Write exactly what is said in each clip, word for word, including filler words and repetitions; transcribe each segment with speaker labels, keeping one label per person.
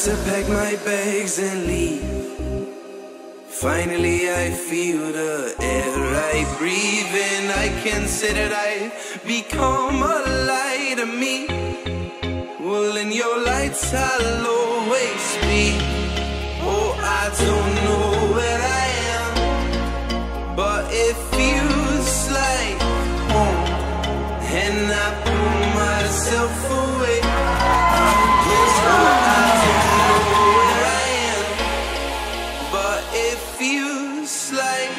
Speaker 1: to pack my bags and leave. Finally I feel the air I breathe in. I can say that I've become a light to me. Well, in your lights I'll always be. Oh, I don't know where I am, but it feels like home. And I pull myself away. Yes, oh, I don't know where I am, but it feels like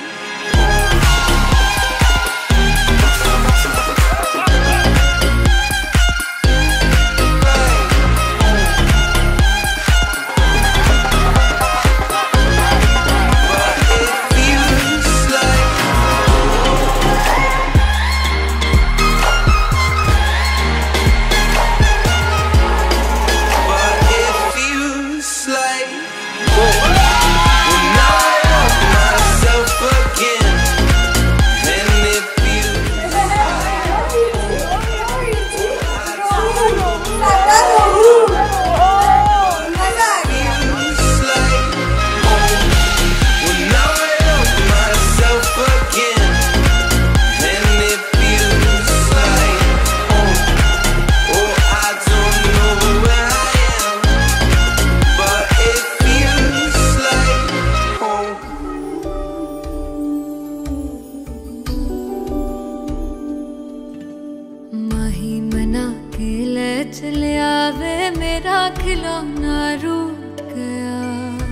Speaker 2: चले आवे मेरा खिलौना रूठ गया।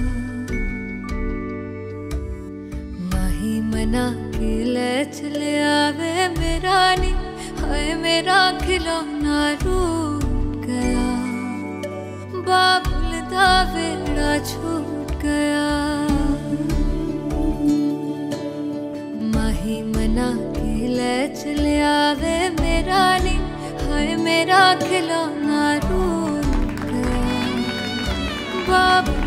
Speaker 2: माही मना के ले चले आवे मेरा नी, हाय मेरा खिलौना रूठ गया। बाबुल दा वेड़ा छूट गया। माही मना के ले चले आवे मेरा नी, हाय मेरा खिलौना रूठ गया। बाबू